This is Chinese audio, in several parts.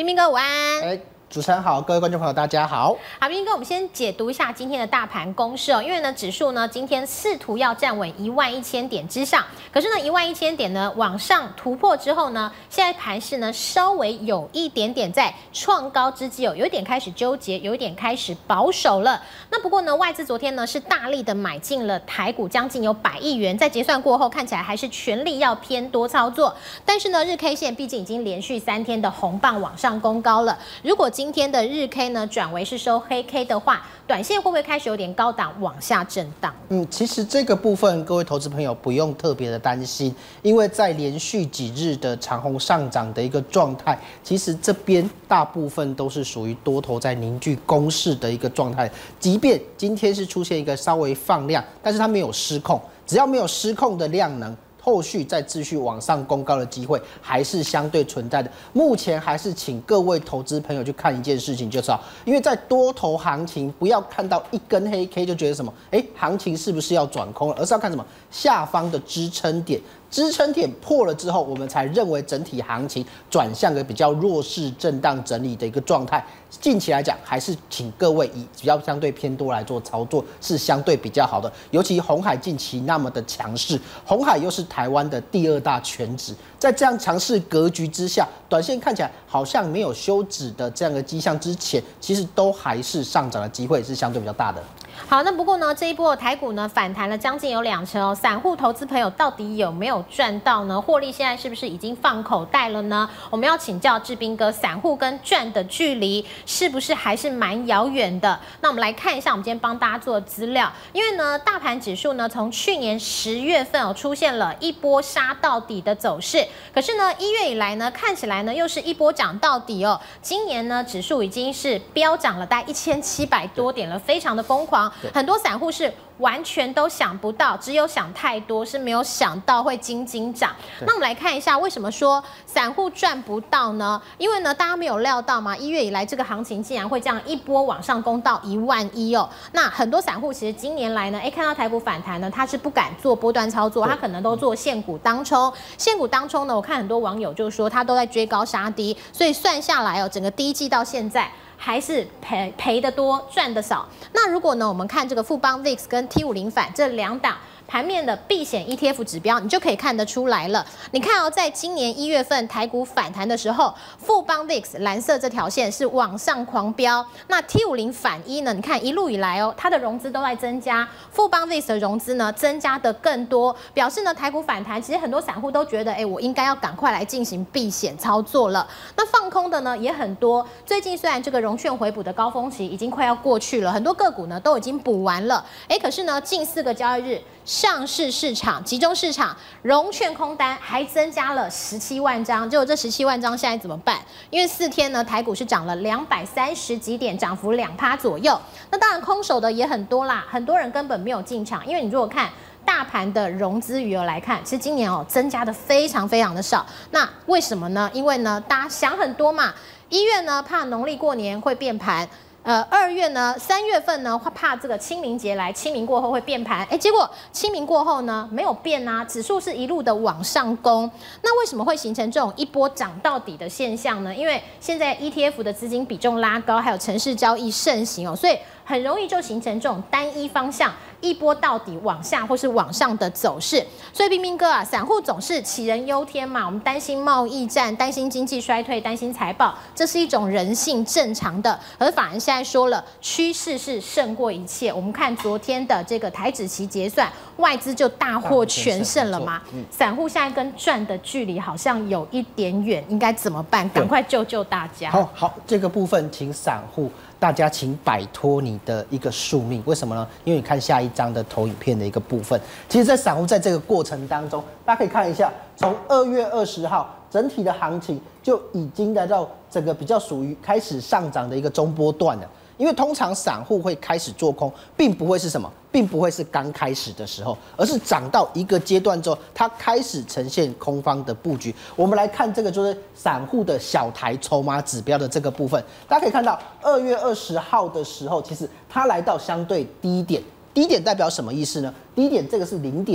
彬彬哥午安。 主持人好，各位观众朋友大家好。 好，彬彬哥，我们先解读一下今天的大盘攻势哦。因为呢，指数呢今天试图要站稳11000点之上，可是呢11000点呢往上突破之后呢，现在盘势呢稍微有一点点在创高之际哦，有一点开始纠结，有一点开始保守了。那不过呢，外资昨天呢是大力的买进了台股，将近有100亿元，在结算过后看起来还是全力要偏多操作。但是呢，日 K 线毕竟已经连续3天的红棒往上攻高了，如果今天的日 K 呢转为是收黑 K 的话，短线会不会开始有点高档往下震荡？ 其实这个部分各位投资朋友不用特别的担心，因为在连续几日的长红上涨的一个状态，其实这边大部分都是属于多头在凝聚攻势的一个状态。即便今天是出现一个稍微放量，但是它没有失控，只要没有失控的量能，后续再继续往上攻高的机会还是相对存在的。目前还是请各位投资朋友去看一件事情就知道，因为在多头行情，不要看到一根黑 K 就觉得什么，行情是不是要转空了，而是要看什么下方的支撑点。支撑点破了之后，我们才认为整体行情转向个比较弱势震荡整理的一个状态。近期来讲，还是请各位以比较相对偏多来做操作，是相对比较好的。尤其鸿海近期那么的强势，鸿海又是台湾的第2大权值，在这样强势格局之下，短线看起来好像没有休止的这样的迹象之前，其实都还是上涨的机会是相对比较大的。 好，那不过呢，这一波台股呢反弹了将近有2成哦，散户投资朋友到底有没有赚到呢？获利现在是不是已经放口袋了呢？我们要请教志彬哥，散户跟赚的距离是不是还是蛮遥远的？那我们来看一下我们今天帮大家做的资料，因为呢，大盘指数呢从去年10月份哦出现了一波杀到底的走势，可是呢1月以来呢看起来呢又是一波涨到底哦，今年呢指数已经是飙涨了大概1700多点了，非常的疯狂。很多散户是完全都想不到，只有想太多，是没有想到会斤斤涨。那我们来看一下，为什么说散户赚不到呢？因为呢，大家没有料到嘛，1月以来这个行情竟然会这样一波往上攻到11000哦。那很多散户其实今年来呢，看到台股反弹呢，他是不敢做波段操作，他可能都做现股当冲。现股当冲呢，我看很多网友就说他都在追高杀低，所以算下来哦，整个第一季到现在，还是赔的多，赚的少。那如果呢，我们看这个富邦 VIX 跟 T50 反这2档盘面的避险 ETF 指标，你就可以看得出来了。你看哦，在今年1月份台股反弹的时候，富邦 VIX 蓝色这条线是往上狂飙，那 T50 反一呢？你看一路以来哦，它的融资都在增加，富邦 VIX 的融资呢增加的更多，表示呢台股反弹，其实很多散户都觉得，我应该要赶快来进行避险操作了。那放空的呢也很多，最近虽然这个融券回补的高峰期已经快要过去了，很多个股呢都已经补完了，可是呢近4个交易日，上市市场、集中市场融券空单还增加了17万张，结果这17万张现在怎么办？因为4天呢，台股是涨了230几点，涨幅2%左右。那当然空手的也很多啦，很多人根本没有进场，因为你如果看大盘的融资余额来看，其实今年增加的非常非常的少。那为什么呢？因为呢大家想很多嘛，1月呢怕农历过年会变盘。2月呢，3月份呢，怕这个清明节来，清明过后会变盘，结果清明过后呢，没有变啊，指数是一路的往上攻。那为什么会形成这种一波涨到底的现象呢？因为现在 ETF 的资金比重拉高，还有程式交易盛行哦，所以很容易就形成这种单一方向一波到底往下或是往上的走势。所以彬彬哥啊，散户总是杞人忧天嘛，我们担心贸易战，担心经济衰退，担心财报，这是一种人性正常的。而法人现在说了，趋势是胜过一切。我们看昨天的这个台指期结算，外资就大获全胜了嘛。散户现在跟赚的距离好像有一点远，应该怎么办？赶快救救大家！ 好，这个部分请散户大家请摆脱你的一个宿命，为什么呢？因为你看下一张的投影片的一个部分，其实，在散户在这个过程当中，大家可以看一下，从2月20号整体的行情就已经来到整个比较属于开始上涨的一个中波段了。因为通常散户会开始做空，并不会是什么，并不会是刚开始的时候，而是涨到一个阶段之后，它开始呈现空方的布局。我们来看这个就是散户的小台筹码指标的这个部分，大家可以看到2月20号的时候，其实它来到相对低点。低点代表什么意思呢？低点这个是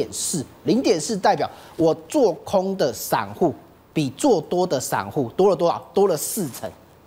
0.4，0.4代表我做空的散户比做多的散户多了多少？多了4成。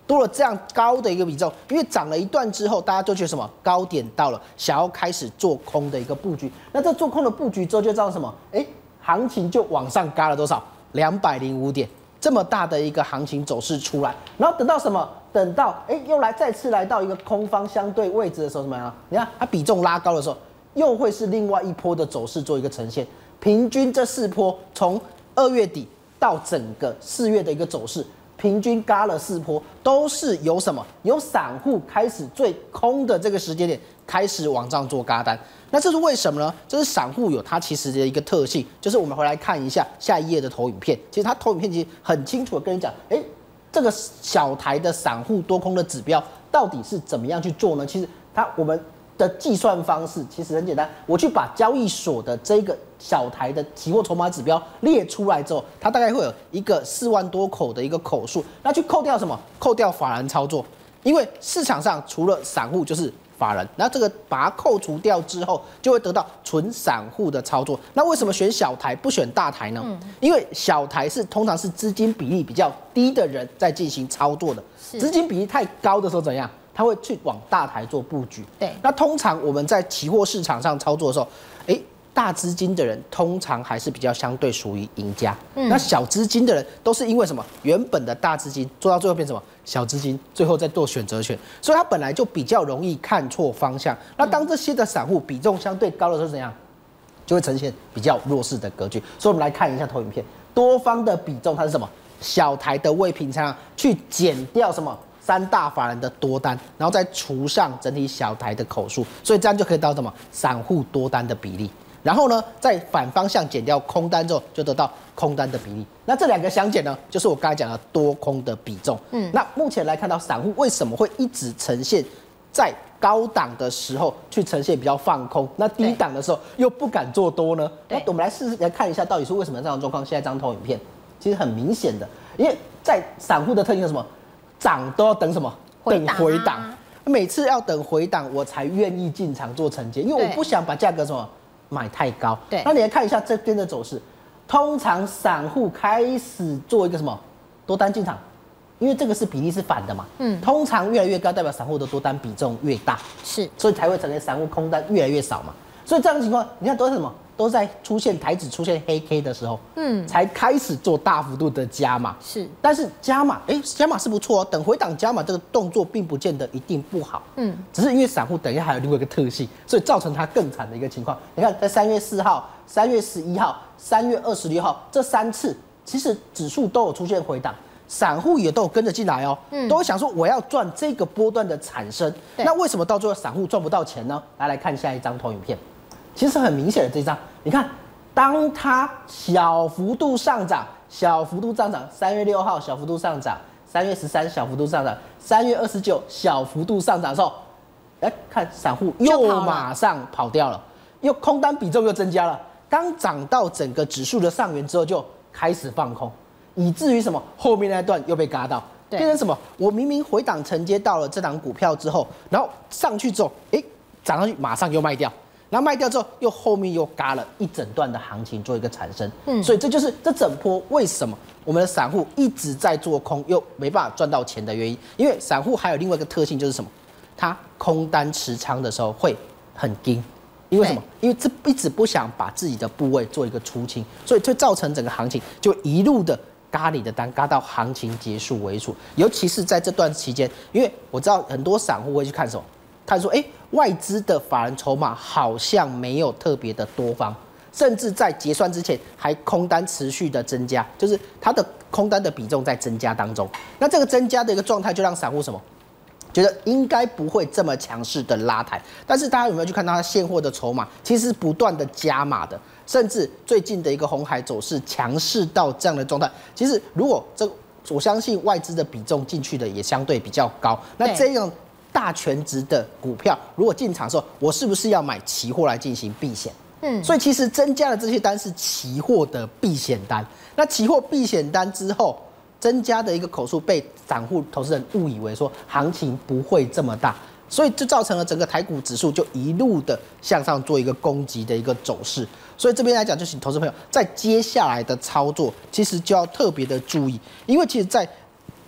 多了这样高的一个比重，因为涨了一段之后，大家就觉得什么高点到了，想要开始做空的一个布局。那这做空的布局之后，就知道什么？行情就往上嘎了多少？205点，这么大的一个行情走势出来，然后等到什么？等到又再次来到一个空方相对位置的时候，怎么样？你看它比重拉高的时候，又会是另外一波的走势做一个呈现。平均这4波从2月底到整个4月的一个走势。平均嘎了4波，都是有什么？有散户开始最空的这个时间点开始往上做嘎单。那这是为什么呢？这是散户有它其实的一个特性，就是我们回来看一下下一页的投影片。其实它投影片其实很清楚的跟你讲，这个小台的散户多空的指标到底是怎么样去做呢？其实我们的计算方式其实很简单，我去把交易所的这个小台的期货筹码指标列出来之后，它大概会有一个4万多口的一个口数，那去扣掉什么？扣掉法人操作，因为市场上除了散户就是法人，那这个把它扣除掉之后，就会得到纯散户的操作。那为什么选小台不选大台呢？因为小台通常是资金比例比较低的人在进行操作的，资金比例太高的时候怎样？他会去往大台做布局。 对， 那通常我们在期货市场上操作的时候，大资金的人通常还是比较相对属于赢家。那小资金的人都是因为什么？原本的大资金做到最后变什么？小资金最后再做选择权，所以他本来就比较容易看错方向。那当这些的散户比重相对高的时候，怎样？就会呈现比较弱势的格局。所以我们来看一下投影片，多方的比重它是什么？小台的未平仓去减掉什么？3大法人的多单，然后再除上整体小台的口数，所以这样就可以得到什么？散户多单的比例。然后呢，再反方向减掉空单之后，就得到空单的比例。那这2个相减呢，就是我刚才讲的多空的比重。那目前来看到散户为什么会一直呈现在高档的时候去呈现比较放空，那低档的时候又不敢做多呢？那我们来看一下，到底是为什么这样的状况？现在这张投影片其实很明显的，因为在散户的特性是什么？涨都要等什么？等回档。每次要等回档，我才愿意进场做承接，因为我不想把价格什么买太高。 对， 那你来看一下这边的走势，通常散户开始做一个什么多单进场，因为这个是比例是反的嘛。通常越来越高，代表散户的多单比重越大， 是， 所以才会呈现散户空单越来越少嘛。所以这样的情况，你看都是什么？都在台指出现黑 K 的时候，才开始做大幅度的加码。 是， 但是加码，加码是不错哦。等回档加码这个动作并不见得一定不好，只是因为散户等一下还有另外一个特性，所以造成它更惨的一个情况。你看，在3月4号、3月11号、3月26号这3次，其实指数都有出现回档，散户也都有跟着进来哦，都会想说我要赚这个波段的产生。那为什么到最后散户赚不到钱呢？来看下一张投影片。其实很明显的这张，你看，当它小幅度上涨，3月6号小幅度上涨，3月13小幅度上涨，3月29小幅度上涨的时候，看散户又马上跑掉了，又空单比重又增加了。刚涨到整个指数的上缘之后，就开始放空，以至于什么？后面那段又被嘎到，变成什么？我明明回档承接到了这档股票之后，然后上去之后，涨上去马上又卖掉。然后卖掉之后，后面又嘎了一整段的行情做一个产生，所以这就是这整波为什么我们的散户一直在做空，又没办法赚到钱的原因。因为散户还有另外一个特性就是什么？他空单持仓的时候会很惊，因为什么？因为这一直不想把自己的部位做一个出清，所以就造成整个行情就一路的嘎你的单，嘎到行情结束为主。尤其是在这段期间，因为我知道很多散户会去看什么？他说：“外资的法人筹码好像没有特别的多方，甚至在结算之前还空单持续的增加，就是它的空单的比重在增加当中。那这个增加的一个状态，就让散户什么觉得应该不会这么强势的拉抬。但是大家有没有去看到它现货的筹码，其实是不断的加码的，甚至最近的一个红海走势强势到这样的状态。其实如果我相信外资的比重进去的也相对比较高，那这样。”大权值的股票，如果进场的时候，我是不是要买期货来进行避险？所以其实增加的这些单是期货的避险单。那期货避险单之后，增加的一个口数被散户投资人误以为说行情不会这么大，所以就造成了整个台股指数就一路的向上做一个攻击的一个走势。所以这边来讲，就请投资朋友在接下来的操作，其实就要特别的注意，因为其实在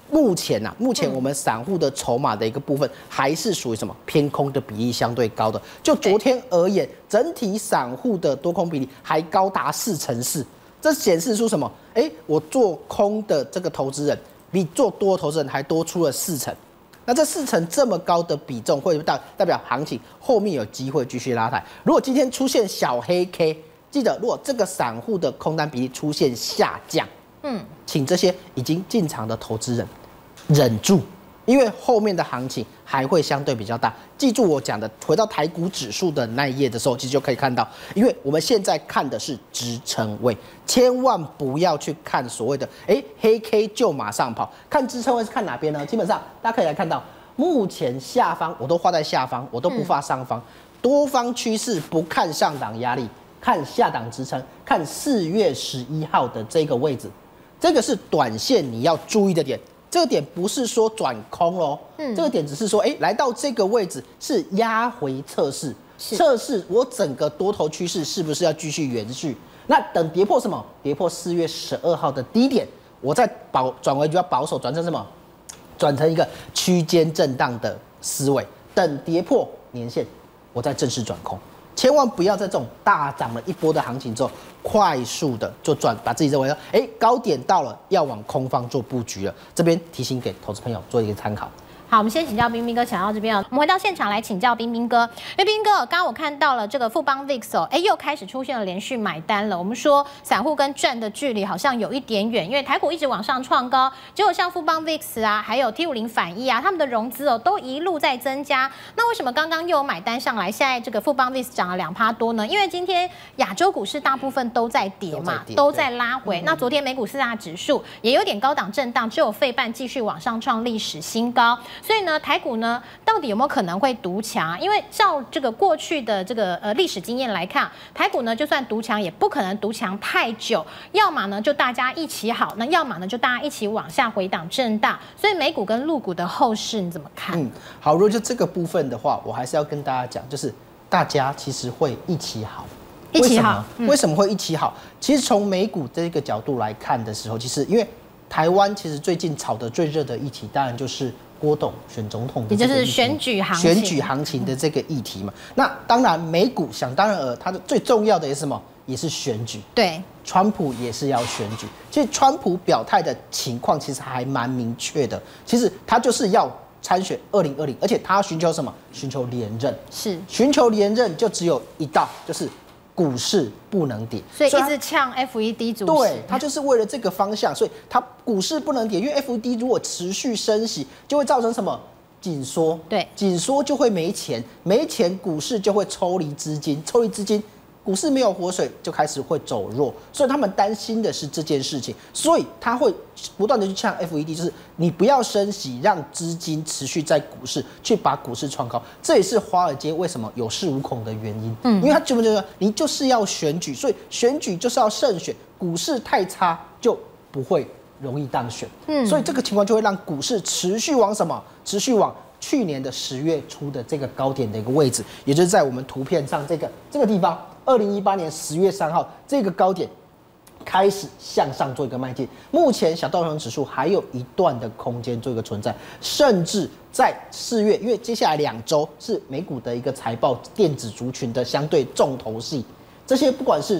目前我们散户的筹码的一个部分还是属于什么偏空的比例相对高的。就昨天而言，整体散户的多空比例还高达4:4，这显示出什么？我做空的这个投资人比做多的投资人还多出了4成。那这4成这么高的比重，会代表行情后面有机会继续拉抬。如果今天出现小黑 K， 记得如果这个散户的空单比例出现下降，请这些已经进场的投资人忍住，因为后面的行情还会相对比较大。记住我讲的，回到台股指数的那一页的时候，其实就可以看到，因为我们现在看的是支撑位，千万不要去看所谓的黑 K 就马上跑。看支撑位是看哪边呢？基本上大家可以来看到，目前下方我都画在下方，我都不画上方。多方趋势不看上档压力，看下档支撑，看4月11号的这个位置。这个是短线你要注意的点，这个点不是说转空咯，这个点只是说，来到这个位置是压回测试，测试我整个多头趋势是不是要继续延续。那等跌破什么？跌破4月12号的低点，我再转为比较保守，转成什么？转成一个区间震荡的思维，等跌破年线，我再正式转空。千万不要在这种大涨了一波的行情之后，快速的就把自己认为高点到了，要往空方做布局了。这边提醒给投资朋友做一个参考。 好，我们先请教彬彬哥，讲到这边我们回到现场来请教彬彬哥。因为彬彬哥，刚刚我看到了这个富邦 VIX 又开始出现了连续买单了。我们说散户跟赚的距离好像有一点远，因为台股一直往上创高，结果像富邦 VIX 啊，还有 T50反一啊，他们的融资都一路在增加。那为什么刚刚又有买单上来，现在这个富邦 VIX 涨了2%多呢？因为今天亚洲股市大部分都在跌嘛，都在拉回。那昨天美股4大指数也有点高档震荡，只有费半继续往上创历史新高。所以呢，台股呢，到底有没有可能会独强？因为照这个过去的这个历史经验来看，台股呢就算独强，也不可能独强太久。要么呢就大家一起好，那要么呢就大家一起往下回档震荡。所以美股跟陆股的后市你怎么看？ 好，如果就这个部分的话，我还是要跟大家讲，就是大家其实会一起好。 一起好， 为什么会一起好？其实从美股这个角度来看的时候，其实因为台湾其实最近炒得最热的议题，当然就是郭董选总统的， 也就是选举行情的这个议题嘛。那当然，美股想当然它的最重要的也是什么？也是选举。 对， 川普也是要选举。其实川普表态的情况其实还蛮明确的，其实他就是要参选2020，而且他要寻求什么？寻求连任。 是寻求连任就只有一道，就是股市不能跌， 所以一直呛 FED 主席。 对，他就是为了这个方向，所以他股市不能跌，因为 FED 如果持续升息，就会造成什么？紧缩。 对， 紧缩就会没钱，没钱股市就会抽离资金，抽离资金。股市没有活水，就开始会走弱，所以他们担心的是这件事情，所以他会不断的去呛 FED， 就是你不要升息，让资金持续在股市去把股市创高，这也是华尔街为什么有恃无恐的原因。因为他觉得你就是要选举，所以选举就是要胜选，股市太差就不会容易当选。所以这个情况就会让股市持续往什么？持续往去年的10月初的这个高点的一个位置，也就是在我们图片上这个地方。2018年10月3号这个高点开始向上做一个迈进，目前小道琼指数还有一段的空间做一个存在，甚至在4月，因为接下来2周是美股的一个财报电子族群的相对重头戏，这些不管是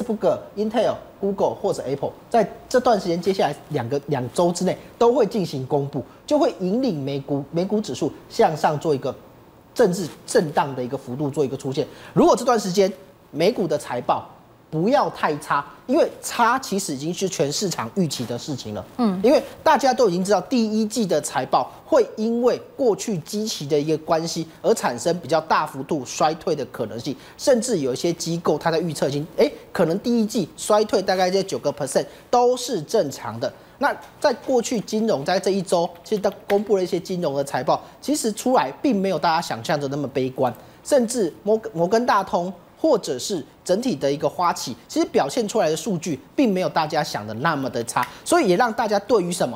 Facebook、Intel、Google 或者 Apple， 在这段时间接下来两周之内都会进行公布，就会引领美股指数向上做一个政治震荡的一个幅度做一个出现。如果这段时间美股的财报不要太差，因为差其实已经是全市场预期的事情了。因为大家都已经知道第一季的财报会因为过去基期的一个关系而产生比较大幅度衰退的可能性，甚至有一些机构它在预测已经可能第一季衰退大概在9% 都是正常的。那在过去金融在这一周，其实公布了一些金融的财报，其实出来并没有大家想象的那么悲观，甚至摩根大通或者是整体的一个花旗，其实表现出来的数据并没有大家想的那么的差，所以也让大家对于什么？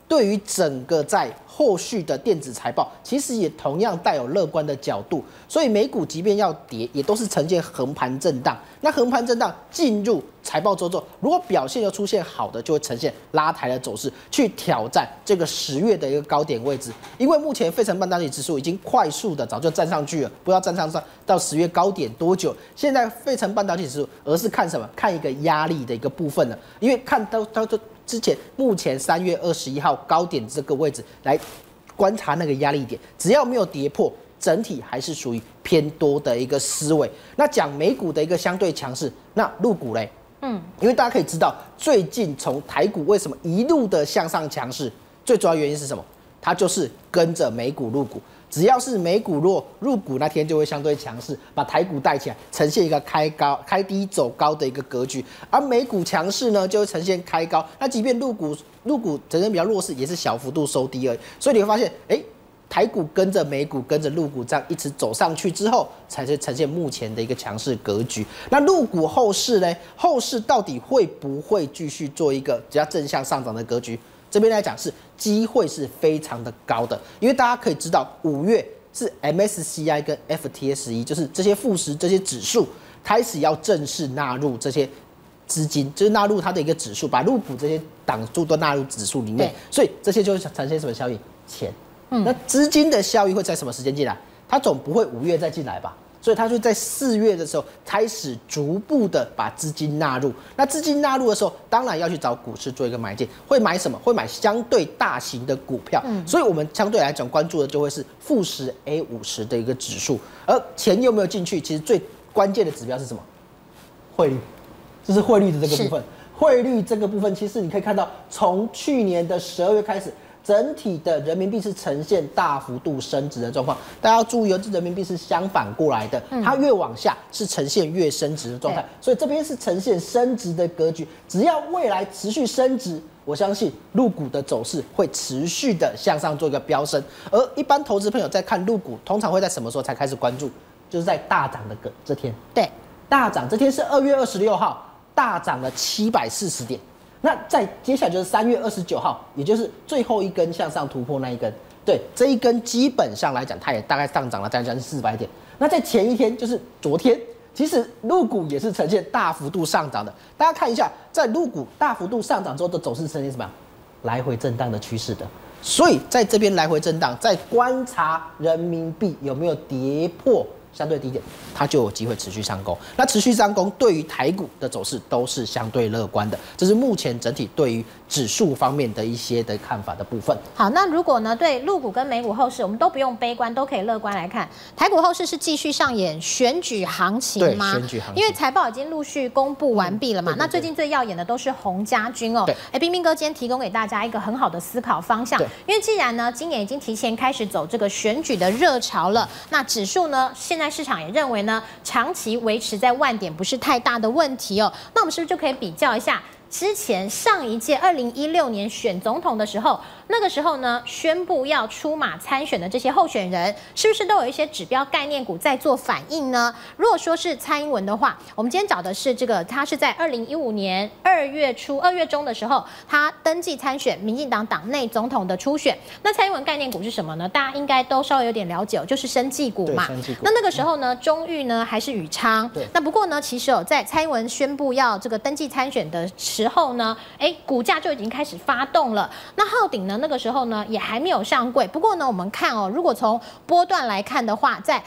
对于整个在后续的电子财报，其实也同样带有乐观的角度。所以美股即便要跌，也都是呈现横盘震荡。那横盘震荡进入财报周之后，如果表现又出现好的，就会呈现拉抬的走势，去挑战这个10月的一个高点位置。因为目前费城半导体指数已经快速的早就站上去了，不知道站上到10月高点多久。现在费城半导体指数，而是看什么？看一个压力的一个部分了，因为看到之前目前3月21号高点这个位置来观察那个压力点，只要没有跌破，整体还是属于偏多的一个思维。那讲美股的一个相对强势，那陆股嘞？因为大家可以知道，最近从台股为什么一路的向上强势，最主要原因是什么？它就是跟着美股入股。只要是美股弱，入股那天就会相对强势，把台股带起来，呈现一个开低走高的一个格局。而美股强势呢，就会呈现开高。那即便入股呈现比较弱势，也是小幅度收低而已。所以你会发现，台股跟着美股、跟着陆股这样一直走上去之后，才是呈现目前的一个强势格局。那陆股后市呢？后市到底会不会继续做一个比较正向上涨的格局？这边来讲是机会是非常的高的，因为大家可以知道，5月是 MSCI 跟 FTSE， 就是这些富时这些指数开始要正式纳入这些资金，就是纳入它的一个指数，把陆股这些档数都纳入指数里面，所以这些就会产生什么效应？钱。那资金的效益会在什么时间进来？它总不会5月再进来吧？所以它就在4月的时候开始逐步的把资金纳入。那资金纳入的时候，当然要去找股市做一个买进，会买什么？会买相对大型的股票。所以我们相对来讲关注的就会是富时 A50的一个指数。而钱有没有进去？其实最关键的指标是什么？汇率，这是汇率的这个部分。汇率这个部分，其实你可以看到，从去年的12月开始。整体的人民币是呈现大幅度升值的状况，大家要注意哦，这人民币是相反过来的，它越往下是呈现越升值的状态，所以这边是呈现升值的格局。只要未来持续升值，我相信陆股的走势会持续的向上做一个飙升。而一般投资朋友在看陆股，通常会在什么时候才开始关注？就是在大涨的这天。对，大涨这天是2月26号，大涨了740点。那再接下来就是3月29号，也就是最后一根向上突破那一根，对，这一根基本上来讲，它也大概上涨了将近400点。那在前一天，就是昨天，其实陆股也是呈现大幅度上涨的。大家看一下，在陆股大幅度上涨之后的走势呈现什么样？来回震荡的趋势的。所以在这边来回震荡，在观察人民币有没有跌破相对低点，它就有机会持续上攻。那持续上攻对于台股的走势都是相对乐观的，这是目前整体对于指数方面的一些的看法的部分。 好，那如果呢对陆股跟美股后市，我们都不用悲观，都可以乐观来看。台股后市是继续上演选举行情吗？ 对，选举行情。 因为财报已经陆续公布完毕了嘛，那最近最耀眼的都是洪家军哦。彬彬哥今天提供给大家一个很好的思考方向，因为既然呢今年已经提前开始走这个选举的热潮了，那指数呢现在市场也认为呢，长期维持在10000点不是太大的问题哦。那我们是不是就可以比较一下之前上一届2016年选总统的时候，那个时候呢宣布要出马参选的这些候选人，是不是都有一些指标概念股在做反应呢？如果说是蔡英文的话，我们今天找的是这个，他是在2015年2月中的时候，他登记参选民进党党内总统的初选。那蔡英文概念股是什么呢？大家应该都稍微有点了解，就是生技股嘛。那个时候呢，中裕呢还是宇昌。那不过呢，其实在蔡英文宣布要这个登记参选的时候呢，股价就已经开始发动了。那浩鼎呢？那个时候呢也还没有上柜，不过呢我们看哦，如果从波段来看的话，在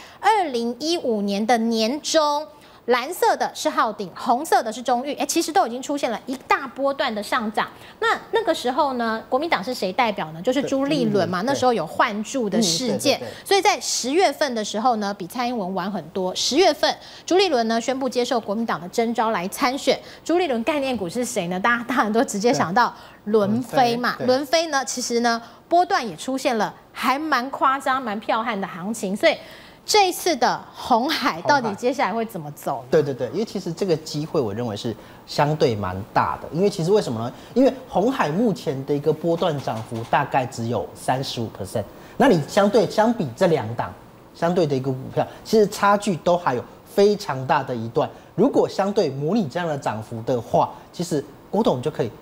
2015年的年中，蓝色的是浩鼎，红色的是中裕，其实都已经出现了一大波段的上涨。那个时候呢，国民党是谁代表呢？就是朱立伦嘛，那时候有换柱的事件，所以在10月份的时候呢，比蔡英文晚很多。10月份，朱立伦呢宣布接受国民党的征召来参选。朱立伦概念股是谁呢？大家当然都直接想到伦飞嘛。伦飞呢，其实呢波段也出现了还蛮夸张、蛮彪悍的行情，所以。这一次的鸿海到底接下来会怎么走？ 对，因为其实这个机会我认为是相对蛮大的，因为其实为什么呢？因为鸿海目前的一个波段涨幅大概只有35%，那你相比这2档相对的一个股票，其实差距都还有非常大的一段。如果相对模拟这样的涨幅的话，其实郭董就可以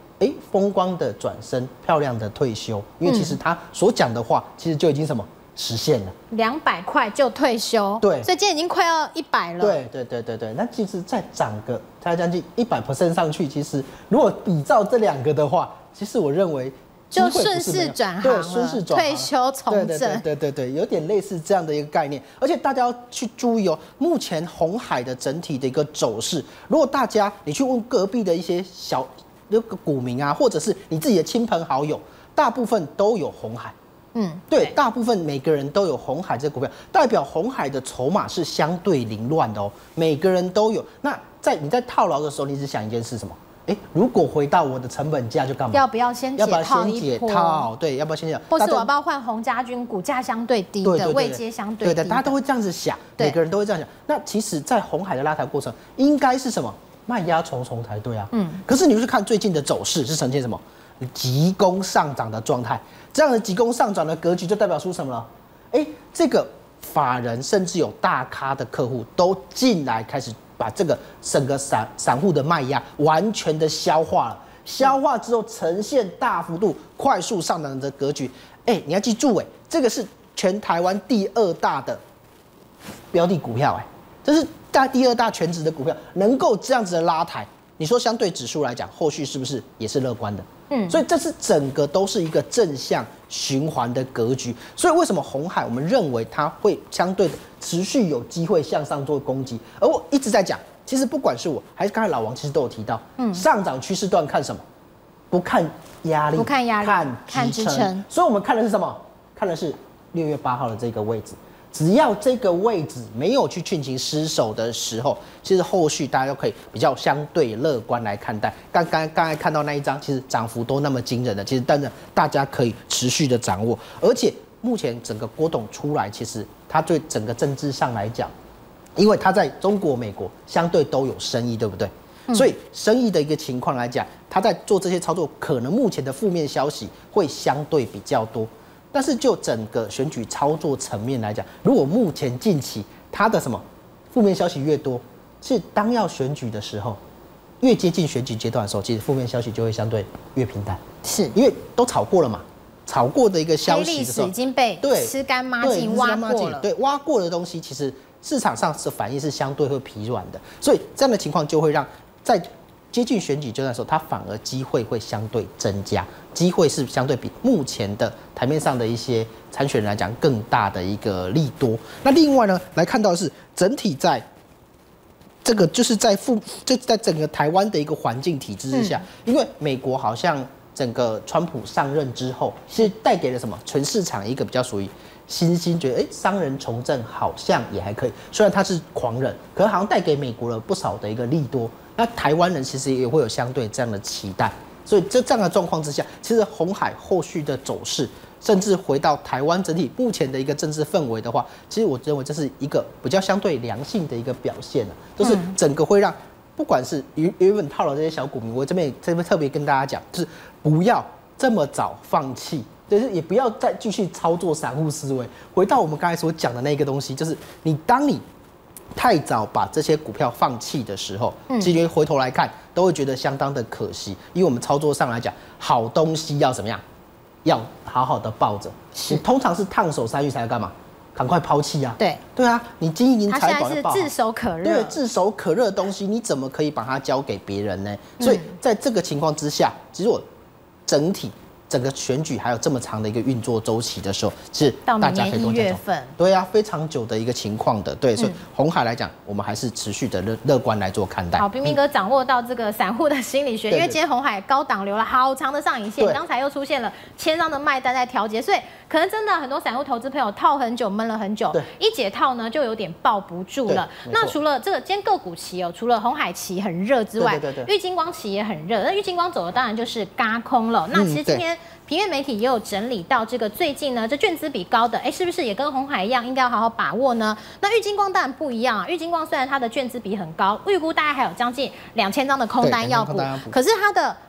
风光的转身，漂亮的退休。因为其实他所讲的话，其实就已经什么实现了 ，200块就退休。 对， 所以今天已经快要100了。 对。那其实再涨个大概将近100% 上去，其实如果比照这2个的话，其实我认为。 就顺势转行了， 对，顺势转行， 退休从政， 对，有点类似这样的一个概念。而且大家要去注意哦，目前鸿海的整体的一个走势，如果大家你去问隔壁的一些小那个股民啊，或者是你自己的亲朋好友，大部分都有鸿海。对，大部分每个人都有鸿海这个股票，代表鸿海的筹码是相对凌乱的哦，每个人都有。那你在套牢的时候，你只想一件事什么？如果回到我的成本价就干嘛？ 要不要先解套？ 对，要不要先解套？ 或是我要不要换鸿家军？股价相对低的，位阶相对低的， 大家都会这样子想，每个人都会这样想。那其实，在鸿海的拉抬过程，应该是什么？卖压重重才对啊。可是你去看最近的走势，是呈现什么？急攻上涨的状态。这样的急攻上涨的格局，就代表出什么了？这个法人甚至有大咖的客户都进来开始。把这个整个散户的卖压完全的消化了，消化之后呈现大幅度快速上涨的格局。你要记住，这个是全台湾第2大的标的股票，这是第2大全值的股票，能够这样子的拉抬，你说相对指数来讲，后续是不是也是乐观的？所以这是整个都是一个正向循环的格局。所以为什么鸿海我们认为它会相对的持续有机会向上做攻击？而我一直在讲，其实不管是我还是刚才老王，其实都有提到，上涨趋势段看什么？不看压力， 不看压力， 看支撑。所以我们看的是什么？看的是6月8号的这个位置。只要这个位置没有去进行失守的时候，其实后续大家都可以比较相对乐观来看待。刚才看到那一张，其实涨幅都那么惊人的，其实当然大家可以持续的掌握。而且目前整个郭董出来，其实他对整个政治上来讲，因为他在中国、美国相对都有生意，对不对？所以生意的一个情况来讲，他在做这些操作，可能目前的负面消息会相对比较多。但是就整个选举操作层面来讲，如果目前近期它的什么负面消息越多，是当要选举的时候，越接近选举阶段的时候，其实负面消息就会相对越平淡， 是因为都炒过了嘛，炒过的一个消息的时候， 已经被吃干抹净挖过了， 对，挖过的东西其实市场上的反应是相对会疲软的，所以这样的情况就会让在接近选举阶段的时候，它反而机会会相对增加，机会是相对比目前的台面上的一些参选人来讲更大的一个利多。那另外呢，来看到的是整体在这个就是在整个台湾的一个环境体制之下，因为美国好像整个川普上任之后，是带给了什么全市场一个比较属于新兴，觉得商人从政好像也还可以，虽然他是狂人，可是好像带给美国了不少的一个利多。那台湾人其实也会有相对这样的期待，所以这样的状况之下，其实鸿海后续的走势，甚至回到台湾整体目前的一个政治氛围的话，其实我认为这是一个比较相对良性的一个表现了，就是整个会让不管是原本套牢这些小股民，我这边特别跟大家讲，就是不要这么早放弃。就是也不要再继续操作散户思维，回到我们刚才所讲的那个东西，就是当你太早把这些股票放弃的时候，其实回头来看都会觉得相当的可惜，因为我们操作上来讲，好东西要怎么样？要好好的抱着。你通常是烫手山芋才要干嘛？赶快抛弃啊！对啊，你经营财宝要抱好。 它现在是炙手可热。 对，炙手可热的东西，你怎么可以把它交给别人呢？所以在这个情况之下，其实我整个选举还有这么长的一个运作周期的时候，是大家可以 1月份， 对啊，非常久的一个情况的，对，所以鸿海来讲，我们还是持续的乐观来做看待。 好，彬彬哥掌握到这个散户的心理学，因为今天鸿海高档留了好长的上影线，刚才又出现了千张的卖单在调节，所以可能真的很多散户投资朋友套很久，闷了很久，一解套呢就有点抱不住了。那除了这个今天个股期除了鸿海期很热之外，玉晶光期也很热，那玉晶光走的当然就是轧空了。那其实今天平面媒体也有整理到这个最近呢，这券资比高的，是不是也跟鸿海一样，应该要好好把握呢？那玉晶光当然不一样啊，玉晶光虽然它的券资比很高，预估大概还有将近2000张的空单要补，可是它的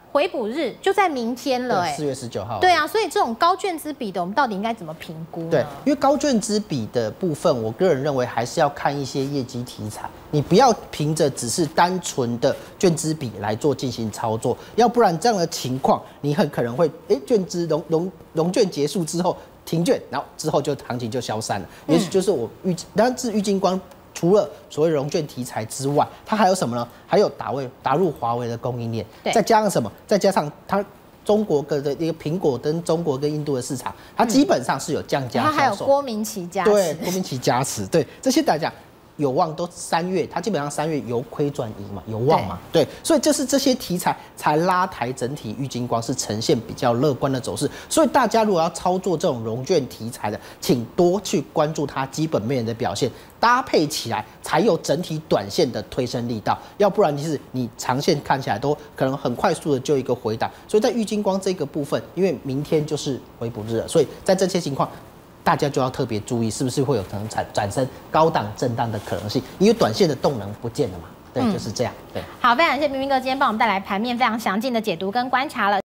回补日就在明天了，哎 ，4月19号。 对啊，所以这种高券资比的，我们到底应该怎么评估呢？ 对，因为高券资比的部分，我个人认为还是要看一些业绩题材，你不要凭着只是单纯的券资比来做进行操作，要不然这样的情况，你很可能会，券资融券结束之后停券，然后之后就行情就消散了。也许就是我但是玉晶光除了所谓融券题材之外，它还有什么呢？还有打入华为的供应链，再加上什么？再加上它中国的一个苹果跟中国跟印度的市场，它基本上是有降价销售， 它还有郭明骐加持， 对，郭明骐加持，对这些来讲。有望都3月，它基本上3月由亏转盈嘛，有望嘛，对，所以就是这些题材才拉抬整体玉晶光是呈现比较乐观的走势。所以大家如果要操作这种融券题材的，请多去关注它基本面的表现，搭配起来才有整体短线的推升力道，要不然就是你长线看起来都可能很快速的就一个回档。所以在玉晶光这个部分，因为明天就是回补日了，所以在这些情况。大家就要特别注意，是不是会有可能产生高档震荡的可能性？因为短线的动能不见了嘛，对，就是这样。对， 好，非常感谢彬彬哥今天帮我们带来盘面非常详尽的解读跟观察了。